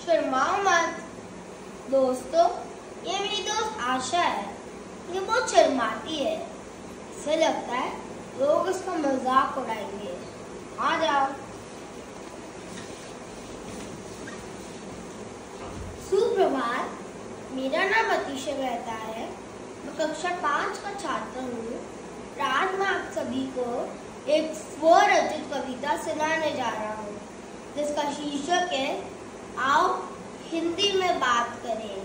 शर्माओ मत। दोस्तों, ये मेरी दोस्त आशा है। ये बहुत शर्माती है। इसे लगता है लोग इसका मजाक उड़ाएंगे। आ जाओ। सुप्रभात, मेरा नाम अतिशय रहता है। मैं कक्षा 5 का छात्र हूँ। आज मैं आप सभी को एक स्वरचित कविता सुनाने जा रहा हूँ, जिसका शीर्षक है आओ हिंदी में बात करें।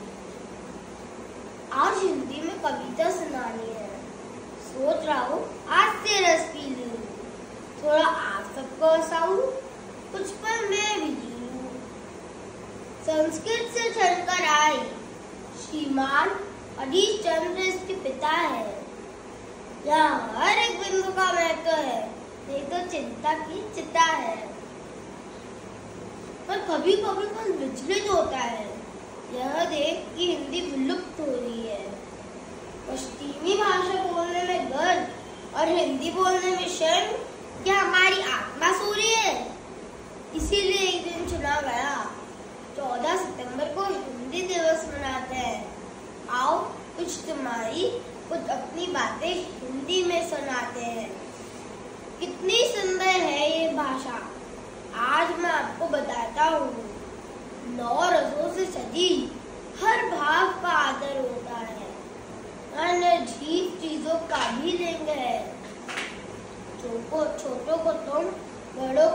आज हिंदी में कविता सुनानी है। सोच रहा हूँ आज से रस पी लूं, थोड़ा आप सबको हंसाऊं, कुछ पल मैं भी जी लूं। संस्कृत से चलकर आई, श्रीमान हरीश चंद्र इसके पिता है। यहाँ हर एक बिंदु का महत्व है, नहीं तो चिंता की चिता है। पर कभी कभी मन विचलित होता है, यह देख कि हिंदी विलुप्त हो रही है। पश्चिमी भाषा बोलने में गर्व और हिंदी बोलने में शर्म, क्या हमारी आत्मा सो रही है? इसीलिए एक दिन चुना गया, 14 सितंबर को हिंदी दिवस मनाते हैं। आओ कुछ तुम्हारी कुछ अपनी बातें हिंदी में सुनाते हैं। कितनी सुंदर है ये भाषा, आज मैं आपको बताता हूँ। 9 रसों से सजी हर भाव का आदर होता है, निर्जीव चीजों का भी लिंग है। छोटों को तुम, बड़ों